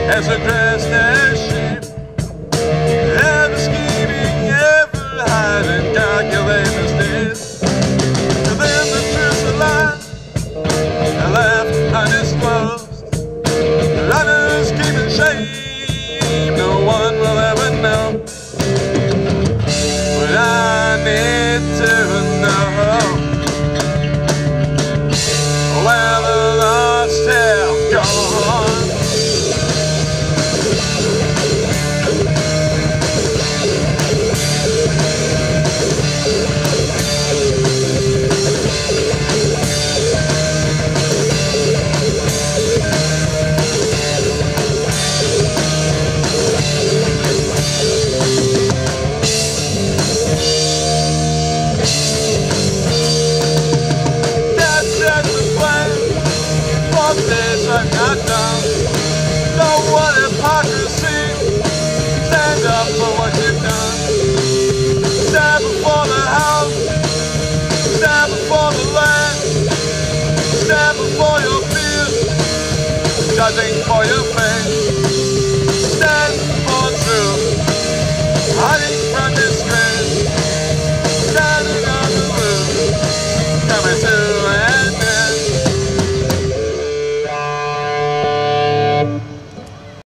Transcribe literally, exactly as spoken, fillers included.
as a dressed as sheep, ever scheming, ever hiding, calculating mistakes. And then the truth's a lie, and left undisclosed. Others keep in shame, no one will ever know. But I need to know where the lost have gone. Days are not done. No one hypocrisy. Stand up for what you've done. Stand before the house. Stand before the land. Stand before your fears. Judging for your fate.